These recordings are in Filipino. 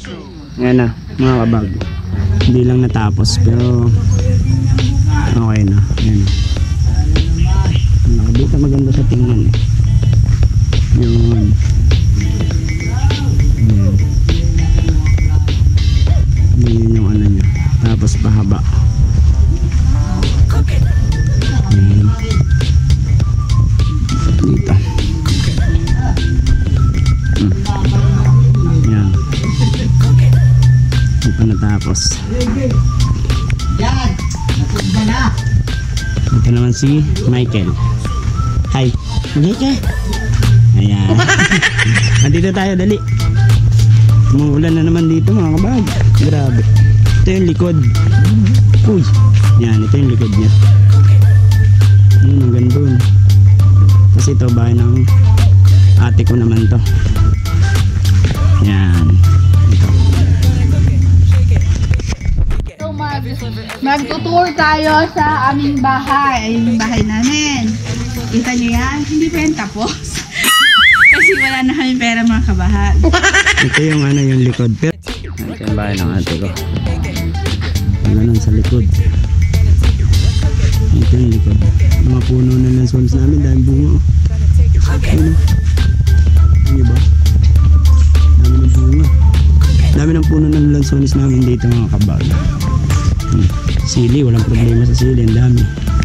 Ayan na, mga kabag. Hindi lang natapos, pero okay na. Ayan. Dito maganda sa tingnan eh. Yun. Ayan. Yun yung ano niya. Tapos pahaba. Ayan. Dito. Ayan. Hindi pa natapos. Ito naman si Michael. Hi. Hi ka. Ayan. Nandito tayo, dali. Umuulan na naman dito mga kabag. Grabe. Ito yung likod. Uy. Yan, ito yung likod niya. Ang ganda dun. Kasi ito bahay ng ate ko naman to. Yan. Ito. Magtutour tayo sa aming bahay. Ayun yung bahay namin. Kita niyo yan? Hindi pa yan tapos. Kasi wala na kami pera mga kabahan. Ito yung ano yung likod. Pero ito yung bahay ng ate ko. Ganun sa likod. Ito yung likod. Mga puno na ng swans namin dahil bunga. Ano? Ano ba? Dami ng bunga. Dami ng puno ng lansones namin dito mga kabag. Sili, walang problema sa sili. Ang dami.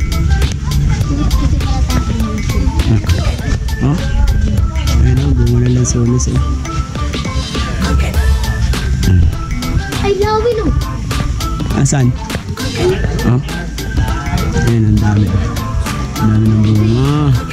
Oh? Ayun o, bunga na lansones eh. Ay, lawin o. Asan? Oh? Ayun, ang dami. Ang dami ng bunga.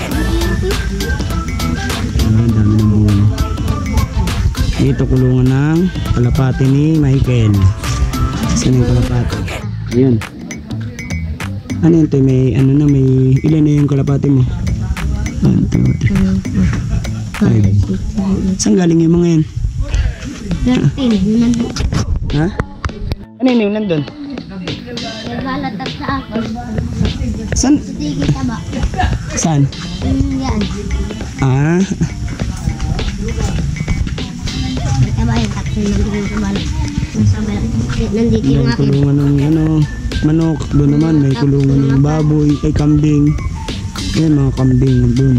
Ang dami ng bunga. Dito kulungan ng kalapati ni Michael. Saan yung kalapati? Ayun. Ano yun? May ano na, may ilan na yung kalapati mo? 1, 2, 3, 5. Saan galing yung mga yan? 13. Ha? Ano yun yung nandun? Naglalatag sa akin. Saan? Sige, taba. Saan? Yan. Ah. Taba yung takso ng kabalat. Nandito yung May akin. kulungan ng ano, manok. Doon naman may kulungan ng baboy, ay kambing. Ayan mga kambing doon.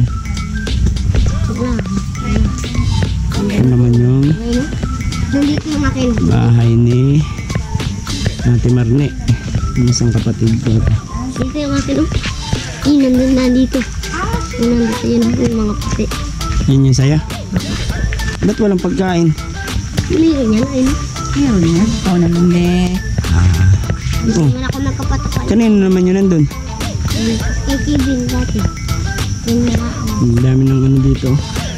Ayan naman yung Nandito yung akin. bahay ni Ate Marne. Yung isang kapatid ko. Dito yung akin. Nandito. Nandito yun yung mga puti. Yan yung saya. Ba't walang pagkain? Mayroon yan. Ayun. Mayroon yan. Oo naman eh. Gusto Oh. naman ako nagkapatapan. Kanino naman yun nandun? Kay Kevin dati. Yung mga Ang dami ng ano dito.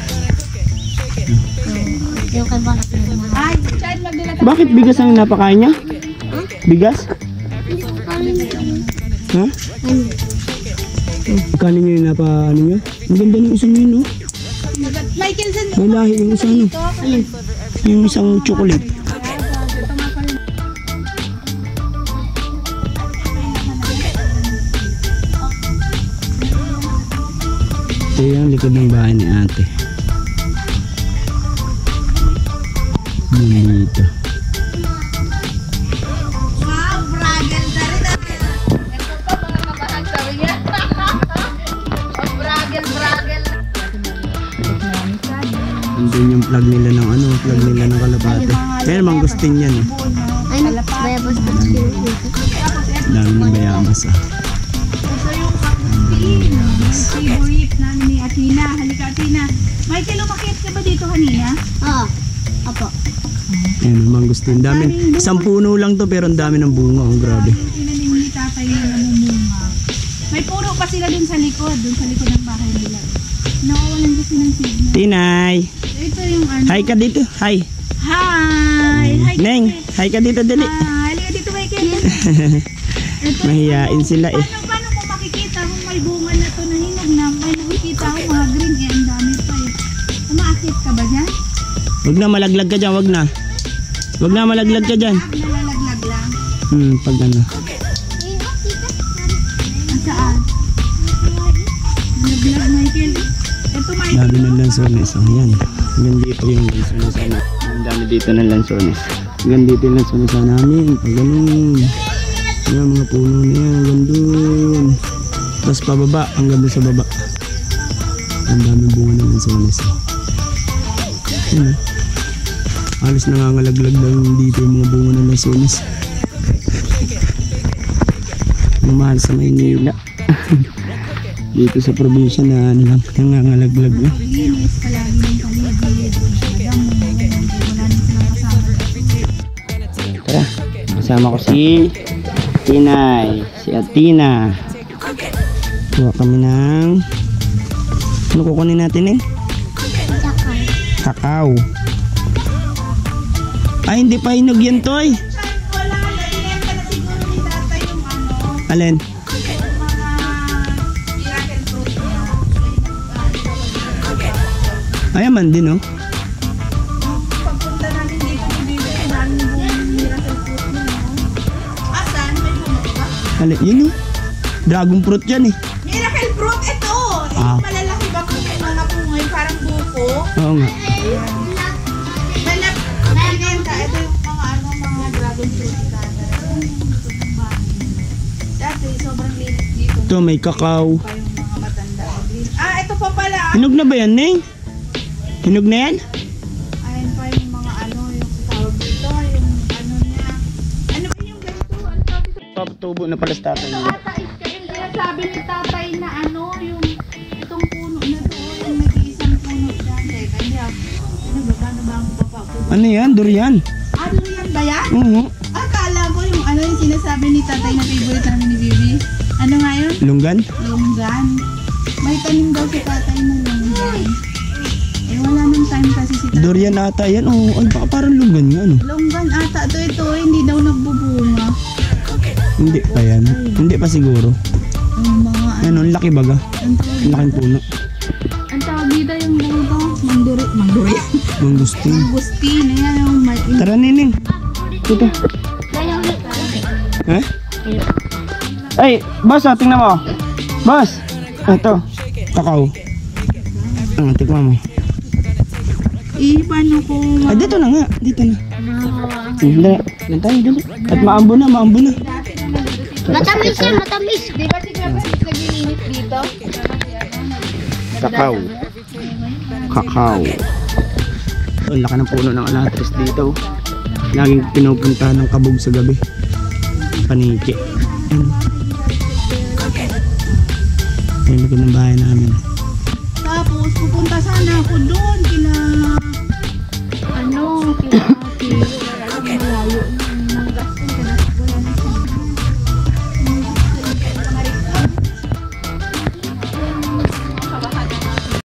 yung kay Balak na mga. Ay, child magdala tayo. Bakit bigas ang napakain niya? Bigas? Ha? Kanin niyo yung napa ano niya? Ang ganda ng isang yun, oh. Michael, saan May lahi yung isang ano. Alin? Yung isang chocolate. Ito yung likod ng bahay ni ate. Dito. Wow, bragel na rin. Ito pa mga kabahan sabi niya. Bragel. Andun yung plug nila ng ano, plug nila ng kalapate. Kaya naman gustin yan eh. Ay, bayabas pa siya. Dami ng bayabas ah. Ito yung favorite namin ni Athena. Halika Athena. Michael, umakyat ka ba dito kanina? Oo. Apo. Ayan naman gustin. Dami. Isang puno lang to pero ang dami ng bunga. Oh, grabe. Yung tinanim ni tatay yung namumunga. May puno pa sila dun sa likod ng bahay nila. Nawawalan kasi ng signal. Tinay! Ito yung ano. Hi ka dito. Hi! Hi! Hi ka Neng! dito. Hi ka dito, dali. Halika dito Michael. Ito Mahiyain sila eh. Paano mo makikita kung may bunga na to na hinog na? May nakikita ko mga green eh. Ang dami pa eh. Umaakit ka ba dyan? Wag na malaglag ka dyan, wag na. Wag na malaglag ka dyan. Nalalaglag lang. Pag ano. Saan? Nalaglag Michael. Ito Michael. Dami ng lansones. Oh, yan. Hanggang dito yung lansones. Ang dami dito ng lansones. Hanggang dito yung lansones namin. Pag ganun. Yan, mga puno na yan. Hanggang dun. Tapos pababa. Hanggang dun sa baba. Ang daming bunga ng lansones. Yan, halos nangangalaglag lang dito yung mga bunga ng lansones. Mahal sa Maynila. Dito sa probinsya na ano lang, nangangalaglag na. Linis palagi ng paligid. Madam, wala na silang kasama. Tara, kasama ko si Tinay, si Atina. Kuha kami ng... Ano kukunin natin eh? Kakao. Ay, hindi pa hinog yan, Toy. Wala, nalilenta na siguro ni tatay yung ano, Alin? yung mga miracle fruit niya. Ay, man din, oh. Pagpunta namin dito, bibili namin yung miracle fruit niya. No? Asan? May bumaba ba? Alin, yun, oh. Dragon fruit yan, eh. Miracle fruit, ito! Ah. Yung malalaki ba kung yung mga pungoy, parang buko? Oo nga. Binenta, ito yung mga ano, mga dragon fruit. Dati, sobrang linis dito. Ito, may kakao. Pa yung mga matanda. Ito pa pala. Hinog na ba yan, Neng? Hinog na yan? Ayun pa yung mga ano, yung tawag dito, yung ano niya. Ano ba yung ganito? Ano tawag dito? Papatubo na pala sa tatay Ito niya. ata is yung sinasabi ni tatay na ano, yung itong puno na to, yung nag-iisang puno siya. Teka, hindi ako. Ano ba? Paano ba ang papapuno? Ano yan? Durian. Durian ba yan? Oo. Akala ko yung ano yung sinasabi ni tatay na favorite namin ni Bibi. Ano nga yun? Lunggan? Longgan. May tanim daw si tatay na longgan. Eh wala nang time kasi si tatay. Durian ata yan. Oo. Ay, baka parang lunggan nga, ano? Longgan ata ito, hindi daw nagbubunga. Hindi pa yan. Hindi pa siguro. Yung mga Ano, ang laki baga. ang tawag- Ang laking puno. ang tawag dito yung ganito, manduri. Mangustin. Agustin, ayan yung may Tara, Nining. Dito. Ha? Ay, boss, tingnan mo. Boss. Ito. Kakao. Tikman mo. paano ko Ay, dito na nga. Dito na. Dali. Dali tayo, dali. At maambo na, maambo na. Matamis yan, matamis. Di ba si Papa naglilinis dito? Kakao. Kakao. Ang laki ng puno ng alatres dito. Laging pinupunta ng kabog sa gabi. Paniki. Ayun, laki ng bahay namin. Tapos pupunta sana ako doon kila ate.